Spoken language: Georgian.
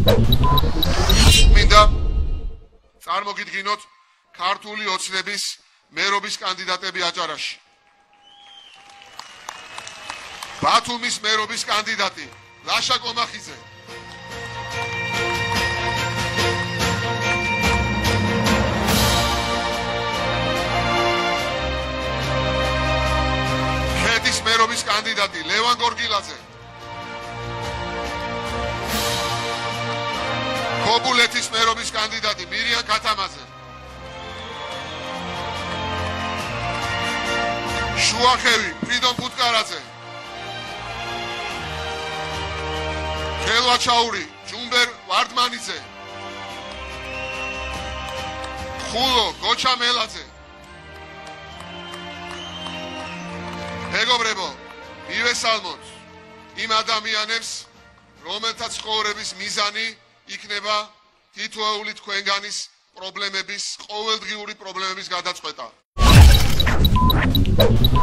მინდა წარმოგიდგინოთ ქართული ოცნების მერობის კანდიდატები აჭარაში. ბათუმის მერობის კანდიდატი ლაშა კომახიძე. ქედის მერობის კანდიდატი ლევან გორგილაძე. ქობულეთის მერობის კანდიდატი მირიან ქათამაძე. შუახევი ფრიდონ ფუტკარაძე. ხელვაჩაური ჯუმბერ ვარდმანიძე. ხულო გოჩა მელაძე. მეგობრებო, მივესალმოთ იმ ადამიანებს, რომელთა ცხოვრების მიზანი იქნება თითოეული თქვენგანის პრობლემების, ყოველდღიური პრობლემების გადაწყვეტა.